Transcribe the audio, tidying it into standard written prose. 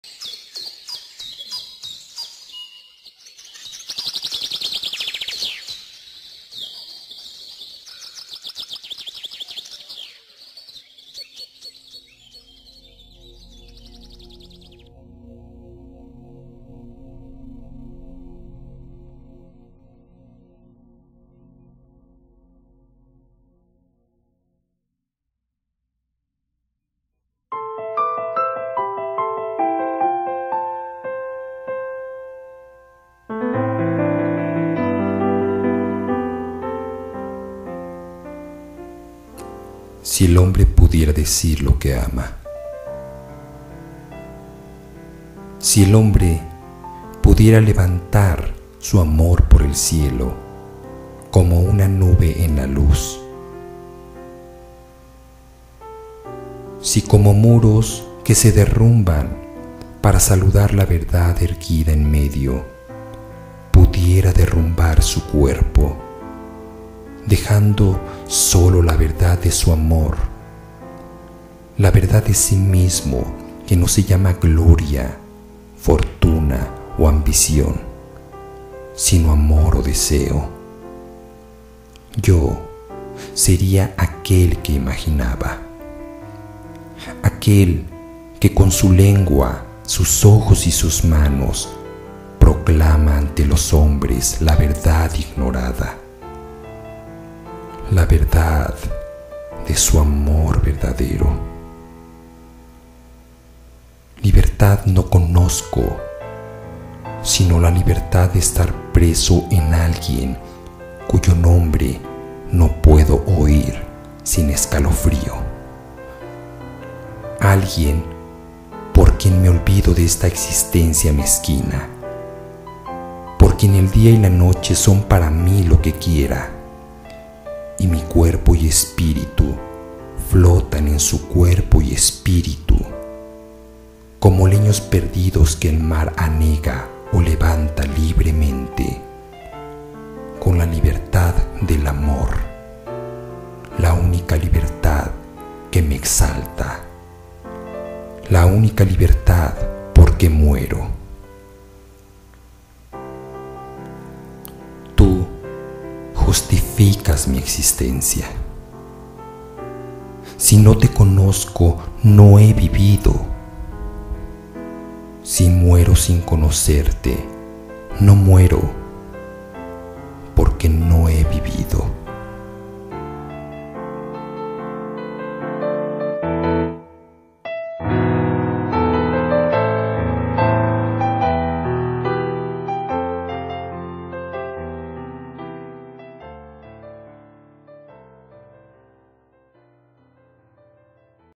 Si el hombre pudiera decir lo que ama, si el hombre pudiera levantar su amor por el cielo como una nube en la luz, si como muros que se derrumban para saludar la verdad erguida en medio, pudiera derrumbar su cuerpo, dejando solo la verdad de su amor, la verdad de sí mismo, que no se llama gloria, fortuna o ambición, sino amor o deseo. Yo sería aquel que imaginaba, aquel que con su lengua, sus ojos y sus manos proclama ante los hombres la verdad ignorada, la verdad de su amor verdadero. Libertad no conozco, sino la libertad de estar preso en alguien cuyo nombre no puedo oír sin escalofrío. Alguien por quien me olvido de esta existencia mezquina, por quien el día y la noche son para mí lo que quiera, y mi cuerpo y espíritu flotan en su cuerpo y espíritu, como leños perdidos que el mar anega o levanta libremente, con la libertad del amor, la única libertad que me exalta, la única libertad porque muero. Tú justificas mi existencia. Si no te conozco, no he vivido. Si muero sin conocerte, no muero, porque no he vivido.